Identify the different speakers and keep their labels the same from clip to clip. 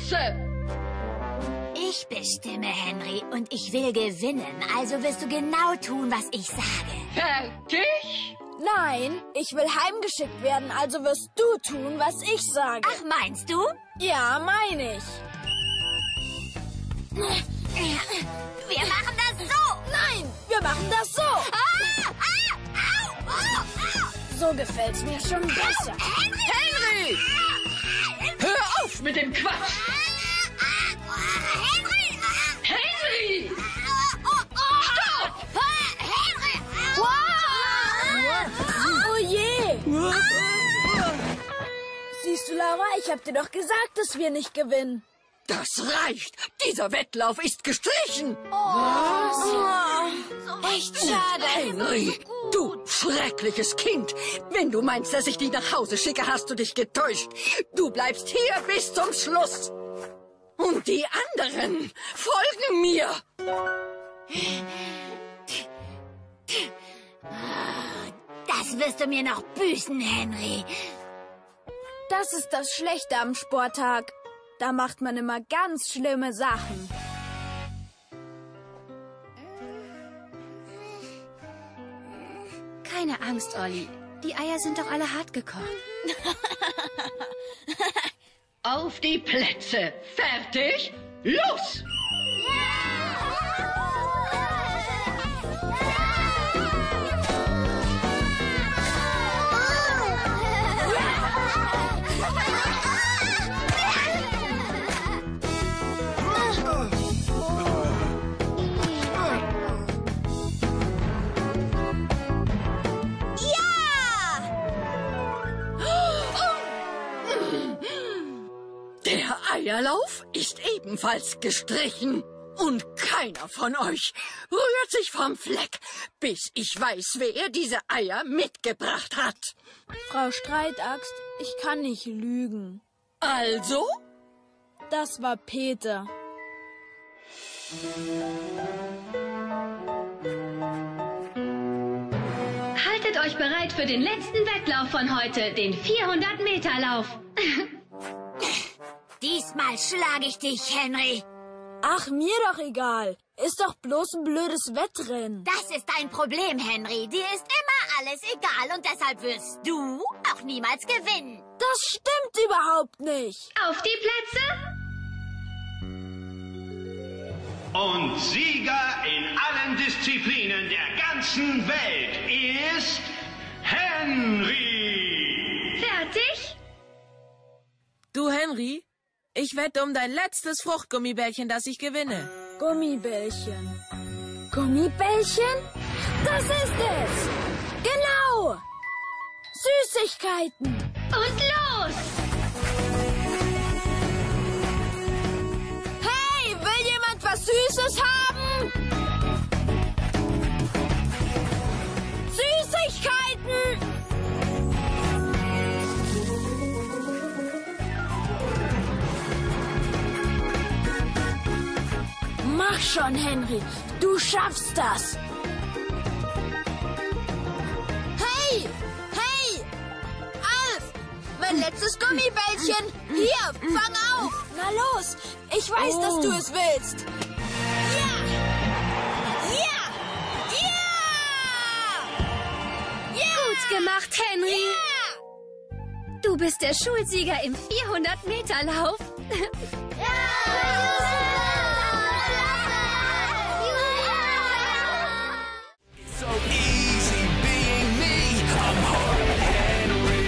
Speaker 1: Plätze!
Speaker 2: Ich bestimme, Henry, und ich will gewinnen. Also wirst du genau tun, was ich sage.
Speaker 1: Fertig?
Speaker 3: Nein, ich will heimgeschickt werden, also wirst du tun, was ich sage.
Speaker 2: Ach, meinst du?
Speaker 3: Ja, meine ich.
Speaker 2: Wir machen das so.
Speaker 3: Nein, wir machen das so. So gefällt's mir schon besser.
Speaker 1: Henry! Hör auf mit dem Quatsch! Henry! Stopp!
Speaker 3: Oh je! Siehst du, Laura, ich hab dir doch gesagt, dass wir nicht gewinnen.
Speaker 1: Das reicht! Dieser Wettlauf ist gestrichen!
Speaker 3: Echt schade.
Speaker 1: Henry, du schreckliches Kind! Wenn du meinst, dass ich dich nach Hause schicke, hast du dich getäuscht. Du bleibst hier bis zum Schluss. Und die anderen folgen mir.
Speaker 2: Das wirst du mir noch büßen, Henry.
Speaker 3: Das ist das Schlechte am Sporttag. Da macht man immer ganz schlimme Sachen.
Speaker 4: Keine Angst, Olli. Die Eier sind doch alle hart gekocht.
Speaker 1: Auf die Plätze. Fertig? Los! Der Eierlauf ist ebenfalls gestrichen. Und keiner von euch rührt sich vom Fleck, bis ich weiß, wer diese Eier mitgebracht hat.
Speaker 3: Frau Streitaxt, ich kann nicht lügen.
Speaker 1: Also?
Speaker 3: Das war Peter.
Speaker 5: Haltet euch bereit für den letzten Wettlauf von heute, den 400-Meter-Lauf.
Speaker 2: Diesmal schlage ich dich, Henry.
Speaker 3: Ach, mir doch egal. Ist doch bloß ein blödes Wettrennen.
Speaker 2: Das ist dein Problem, Henry. Dir ist immer alles egal und deshalb wirst du auch niemals gewinnen.
Speaker 3: Das stimmt überhaupt nicht.
Speaker 5: Auf die Plätze!
Speaker 6: Und Sieger in allen Disziplinen der ganzen Welt ist Henry.
Speaker 5: Fertig?
Speaker 7: Du, Henry, ich wette um dein letztes Fruchtgummibällchen, dass ich gewinne.
Speaker 3: Gummibällchen. Gummibällchen? Das ist es! Genau! Süßigkeiten!
Speaker 5: Und los!
Speaker 3: Hey, will jemand was Süßes haben? Süßigkeiten! Mach schon, Henry. Du schaffst das. Hey! Hey! Alf! Mein letztes Gummibällchen. Hier, fang auf. Na los. Ich weiß, dass du es willst. Ja! Ja! Ja! Ja!
Speaker 5: Gut gemacht, Henry.
Speaker 3: Ja!
Speaker 5: Du bist der Schulsieger im 400-Meter-Lauf.
Speaker 8: So easy being me, I'm hard Henry.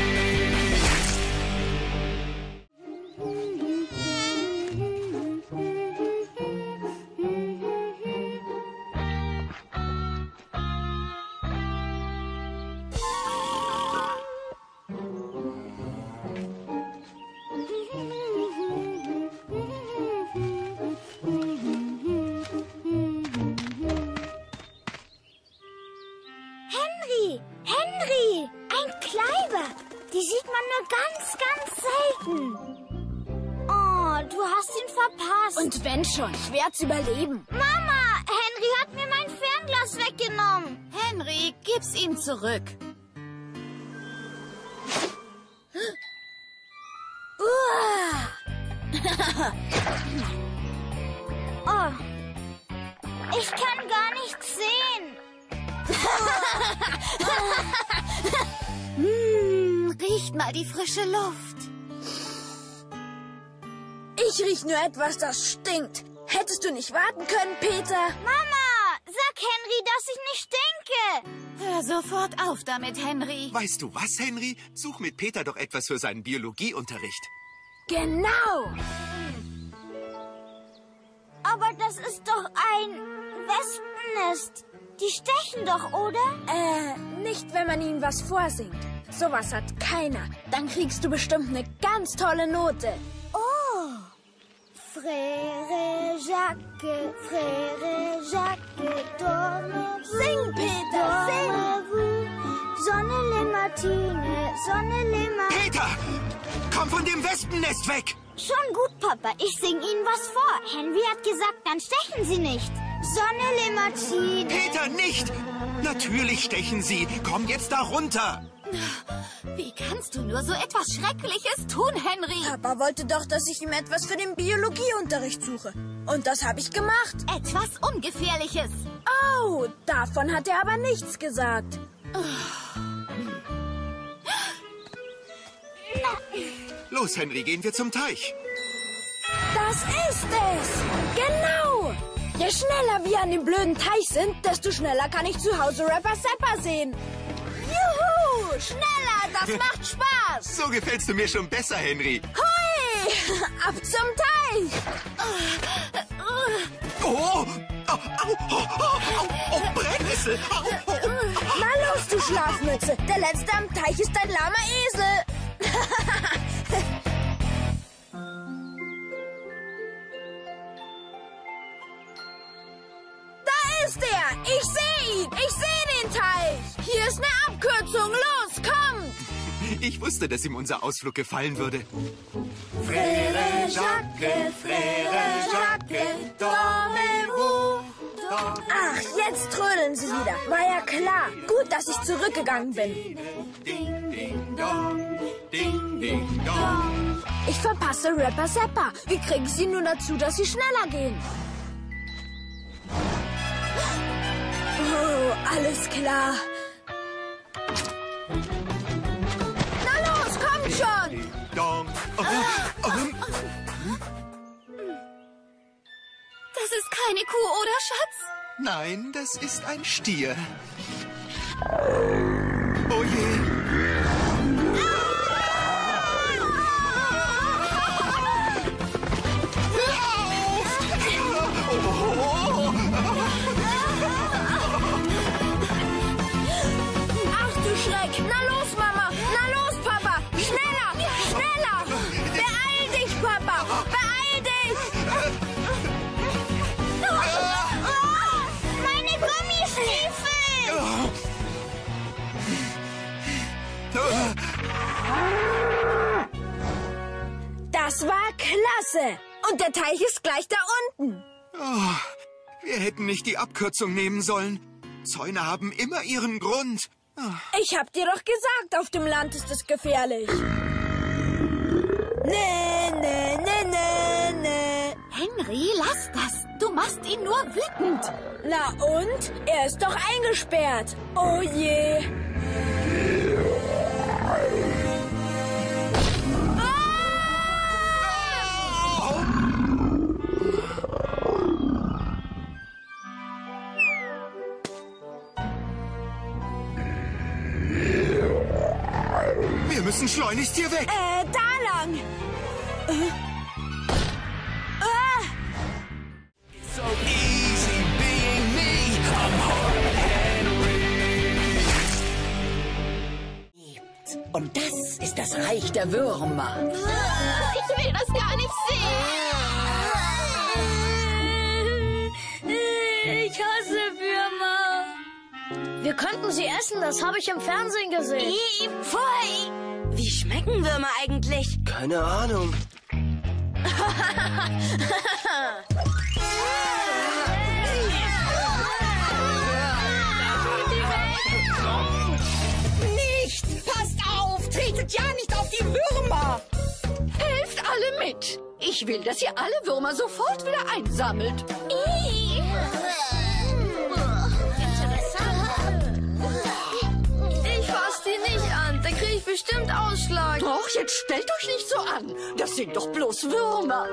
Speaker 2: Henry! Ein Kleiber! Die sieht man nur ganz, ganz selten. Oh, du hast ihn verpasst.
Speaker 3: Und wenn schon, ich werd's überleben.
Speaker 2: Mama, Henry hat mir mein Fernglas weggenommen.
Speaker 4: Henry, gib's ihm zurück.
Speaker 3: Uah.
Speaker 2: Oh, ich kann gar nichts sehen.
Speaker 4: Riecht mal die frische Luft.
Speaker 3: Ich riech nur etwas, das stinkt. Hättest du nicht warten können, Peter?
Speaker 2: Mama, sag Henry, dass ich nicht stinke.
Speaker 4: Hör sofort auf damit, Henry.
Speaker 9: Weißt du was, Henry? Such mit Peter doch etwas für seinen Biologieunterricht.
Speaker 3: Genau.
Speaker 2: Aber das ist doch ein Wespennest. Die stechen doch, oder?
Speaker 3: Nicht, wenn man ihnen was vorsingt. Sowas hat keiner. Dann kriegst du bestimmt eine ganz tolle Note.
Speaker 2: Oh. Frère Jacques, dormez-vous.
Speaker 3: Sing, Peter, sing.
Speaker 2: Dormez-vous. Sonne le Martine, Sonne le Martine.
Speaker 9: Peter! Komm von dem Wespennest weg!
Speaker 2: Schon gut, Papa. Ich sing Ihnen was vor. Henry hat gesagt, dann stechen Sie nicht. Sonne le Martine.
Speaker 9: Peter, nicht! Natürlich stechen sie. Komm jetzt da runter.
Speaker 4: Wie kannst du nur so etwas Schreckliches tun, Henry?
Speaker 3: Papa wollte doch, dass ich ihm etwas für den Biologieunterricht suche. Und das habe ich gemacht.
Speaker 4: Etwas Ungefährliches.
Speaker 3: Oh, davon hat er aber nichts gesagt.
Speaker 9: Los, Henry, gehen wir zum Teich.
Speaker 3: Das ist es! Genau! Je schneller wir an dem blöden Teich sind, desto schneller kann ich zu Hause Rapper Sepper sehen. Juhu! Schneller, das macht Spaß!
Speaker 9: So gefällst du mir schon besser, Henry.
Speaker 3: Hui! Ab zum Teich!
Speaker 9: Oh! Oh, Brennnessel!
Speaker 3: Na los, du Schlafmütze! Der Letzte am Teich ist ein lahmer Esel! Da ist er! Ich sehe ihn! Ich sehe den Teich! Hier ist eine Abkürzung! Los, kommt!
Speaker 9: Ich wusste, dass ihm unser Ausflug gefallen würde.
Speaker 2: Frère Jacques, dormez-vous.
Speaker 3: Ach, jetzt trödeln sie wieder. War ja klar. Gut, dass ich zurückgegangen bin.
Speaker 9: Ding, ding, dong. Ding, ding, dong.
Speaker 3: Ich verpasse Rapper Sepper. Wie kriege ich sie nur dazu, dass sie schneller gehen? Oh, alles klar. Na los, kommt schon!
Speaker 9: Ding, dong.
Speaker 4: Das ist keine Kuh, oder, Schatz?
Speaker 9: Nein, das ist ein Stier. Oh je.
Speaker 3: Ach du Schreck! Na los, Mama! Na los, Papa! Schneller! Schneller! Beeil dich, Papa! Beeil dich!
Speaker 2: Meine Gummistiefel!
Speaker 3: Das war klasse! Und der Teich ist gleich da unten.
Speaker 9: Oh, wir hätten nicht die Abkürzung nehmen sollen. Zäune haben immer ihren Grund.
Speaker 3: Ich hab dir doch gesagt, auf dem Land ist es gefährlich. Nee, nee, nee, nee, nee.
Speaker 4: Henry, lass das. Du machst ihn nur wütend.
Speaker 3: Na und? Er ist doch eingesperrt. Oh je.
Speaker 9: Wir müssen schleunigst hier weg.
Speaker 3: Da lang.
Speaker 8: So easy being me. I'm Hard Henry.
Speaker 1: Und das ist das Reich der Würmer.
Speaker 4: Ich will das gar nicht sehen.
Speaker 2: Ich hasse Würmer.
Speaker 10: Wir könnten sie essen, das habe ich im Fernsehen gesehen.
Speaker 2: Pfui. Wie schmecken Würmer eigentlich?
Speaker 11: Keine Ahnung.
Speaker 1: Nicht! Passt auf! Tretet ja nicht auf die Würmer! Helft alle mit. Ich will, dass ihr alle Würmer sofort wieder einsammelt.
Speaker 10: Ich fass die nicht an. Da krieg ich bestimmt Ausschlag.
Speaker 1: Doch, jetzt stellt euch nicht so an. Das sind doch bloß Würmer.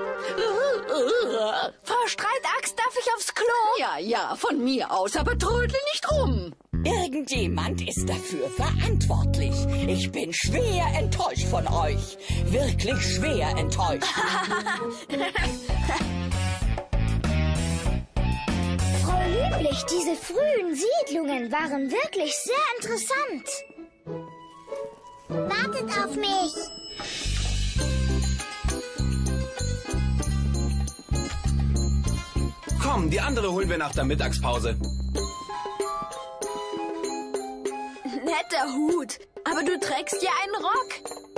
Speaker 3: Frau Streitaxt, darf ich aufs Klo?
Speaker 1: Ja, von mir aus, aber trödle nicht rum.
Speaker 11: Irgendjemand ist dafür verantwortlich. Ich bin schwer enttäuscht von euch. Wirklich schwer enttäuscht.
Speaker 2: Frau Lieblich, diese frühen Siedlungen waren wirklich sehr interessant. Wartet auf mich.
Speaker 8: Komm, die andere holen wir nach der Mittagspause.
Speaker 3: Netter Hut, aber du trägst ja einen Rock.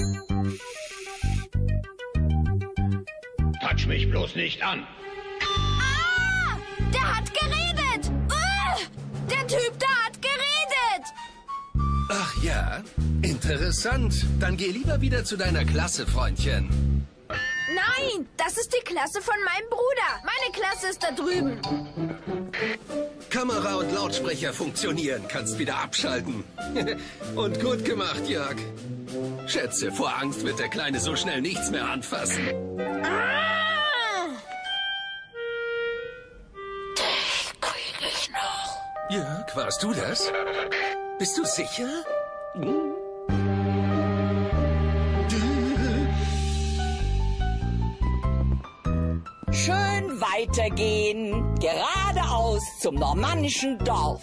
Speaker 6: Touch mich bloß nicht an.
Speaker 3: Ah, der hat geredet. Der Typ da hat geredet.
Speaker 12: Ach ja, interessant. Dann geh lieber wieder zu deiner Klasse, Freundchen.
Speaker 3: Nein, das ist die Klasse von meinem Bruder. Meine Klasse ist da drüben.
Speaker 12: Kamera und Lautsprecher funktionieren. Kannst wieder abschalten. Und gut gemacht, Jörg. Schätze, vor Angst wird der Kleine so schnell nichts mehr anfassen.
Speaker 1: Dich krieg ich noch.
Speaker 12: Jörg, warst du das? Bist du sicher?
Speaker 11: Schön weitergehen. Geradeaus zum normannischen Dorf.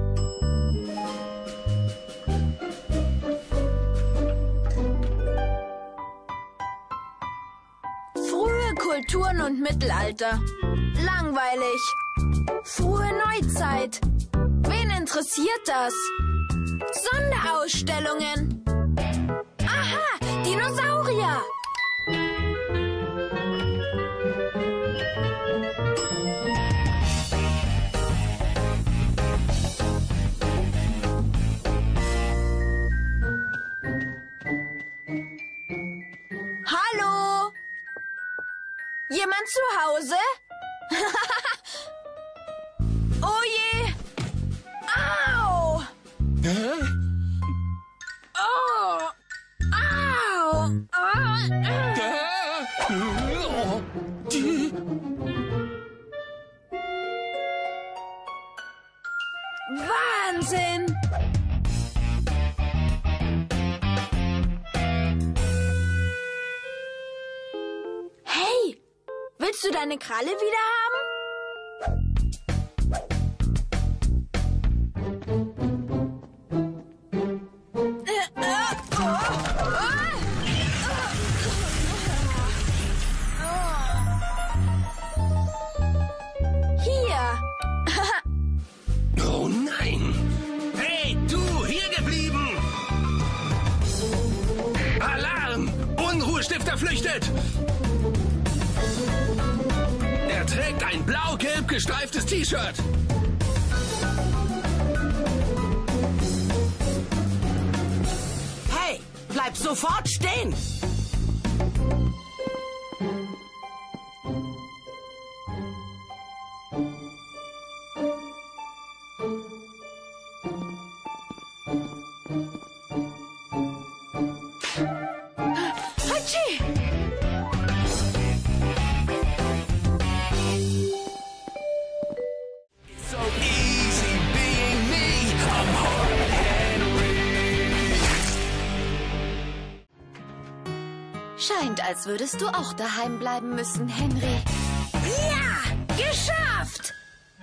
Speaker 3: Frühe Kulturen und Mittelalter. Langweilig. Frühe Neuzeit. Wen interessiert das? Sonderausstellungen. Aha, Dinosaurier. Hallo? Jemand zu Hause? Oh je! Au! Oh! Au! Wahnsinn! Hey, willst du deine Kralle wieder haben? Hier.
Speaker 12: Oh nein! Hey, du, hier geblieben! Alarm! Unruhestifter flüchtet! Er trägt ein blau-gelb gestreiftes T-Shirt.
Speaker 11: Hey, bleib sofort stehen!
Speaker 3: Hatschi!
Speaker 8: So easy being me. I'm Hard Henry.
Speaker 4: Scheint, als würdest du auch daheim bleiben müssen, Henry.
Speaker 3: Ja, geschafft!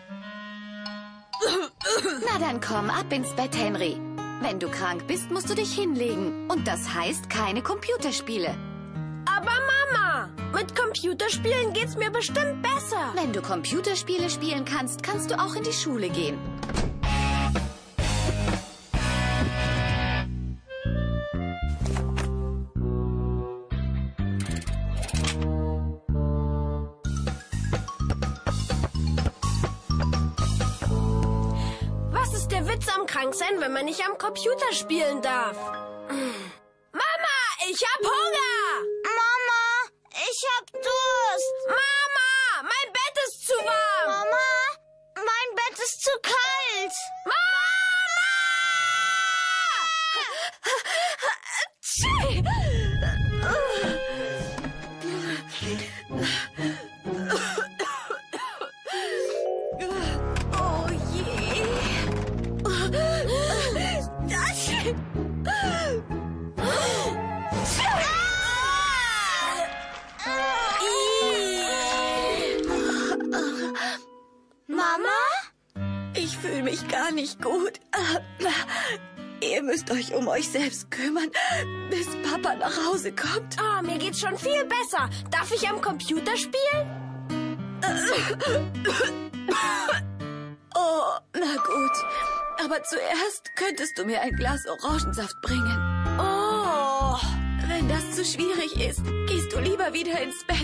Speaker 4: Na dann komm, ab ins Bett, Henry. Wenn du krank bist, musst du dich hinlegen. Und das heißt keine Computerspiele.
Speaker 3: Aber Mama, mit Computerspielen geht's mir bestimmt besser.
Speaker 4: Wenn du Computerspiele spielen kannst, kannst du auch in die Schule gehen.
Speaker 3: Was ist der Witz am Kranksein, wenn man nicht am Computer spielen darf? Mama, ich hab Hunger!
Speaker 2: Mama, ich ich hab Durst.
Speaker 10: Mama, mein Bett ist zu warm.
Speaker 2: Mama, mein Bett ist zu kalt.
Speaker 4: Oh je.
Speaker 2: Mama?
Speaker 4: Ich fühle mich gar nicht gut. Ihr müsst euch um euch selbst kümmern, bis Papa nach Hause kommt.
Speaker 10: Oh, mir geht's schon viel besser. Darf ich am Computer spielen?
Speaker 4: Oh, na gut. Aber zuerst könntest du mir ein Glas Orangensaft bringen.
Speaker 10: Oh.
Speaker 4: Wenn das zu schwierig ist, gehst du lieber wieder ins Bett.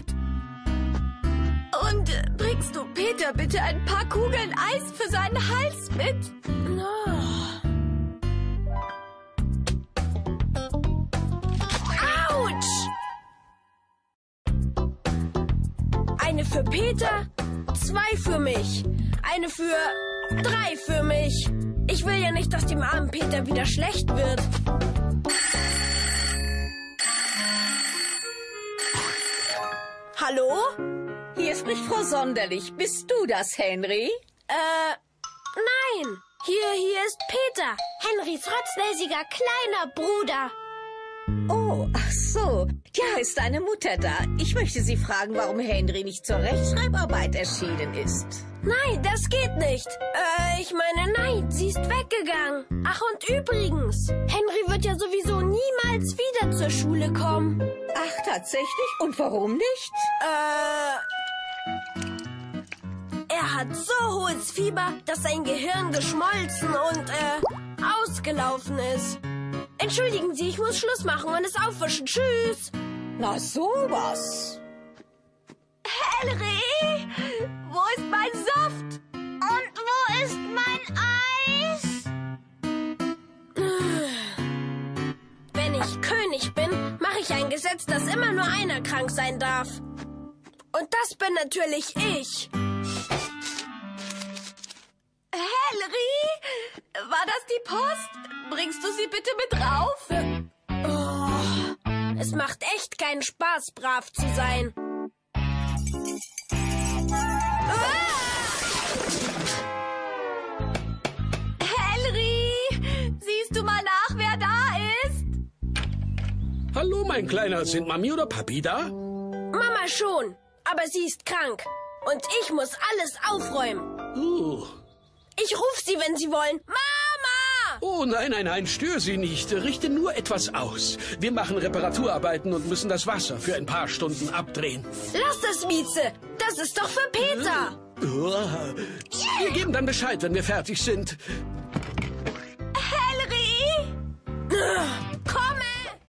Speaker 4: Und bringst du Peter bitte ein paar Kugeln Eis für seinen Hals mit?
Speaker 10: Autsch! Eine für Peter, 2 für mich. Eine für 3 für mich. Ich will ja nicht, dass dem armen Peter wieder schlecht wird. Hallo?
Speaker 11: Hier spricht Frau Sonderlich. Bist du das, Henry?
Speaker 10: Nein. Hier ist Peter. Henrys rotzläsiger kleiner Bruder.
Speaker 11: Oh, ach so. Ja, ist deine Mutter da. Ich möchte Sie fragen, warum Henry nicht zur Rechtschreibarbeit erschienen ist.
Speaker 10: Nein, das geht nicht. Ich meine, nein, sie ist weggegangen. Ach, und übrigens, Henry wird ja sowieso niemals wieder zur Schule kommen.
Speaker 11: Ach, tatsächlich? Und warum nicht?
Speaker 10: Er hat so hohes Fieber, dass sein Gehirn geschmolzen und, ausgelaufen ist. Entschuldigen Sie, ich muss Schluss machen und es aufwischen. Tschüss.
Speaker 11: Na, sowas.
Speaker 4: Henry, wo ist mein Saft?
Speaker 2: Und wo ist mein Eis?
Speaker 10: Wenn ich König bin, mache ich ein Gesetz, dass immer nur einer krank sein darf. Und das bin natürlich ich.
Speaker 4: Henry, war das die Post? Bringst du sie bitte mit rauf?
Speaker 10: Es macht echt keinen Spaß, brav zu sein.
Speaker 4: Henry, siehst du mal nach, wer da ist?
Speaker 13: Hallo, mein Kleiner. Sind Mami oder Papi da?
Speaker 10: Mama schon, aber sie ist krank. Und ich muss alles aufräumen. Ich rufe sie, wenn Sie wollen. Mama!
Speaker 13: Oh, nein, störe sie nicht. Richte nur etwas aus. Wir machen Reparaturarbeiten und müssen das Wasser für ein paar Stunden abdrehen.
Speaker 10: Lass das, Mieze. Das ist doch für Peter.
Speaker 13: Wir geben dann Bescheid, wenn wir fertig sind.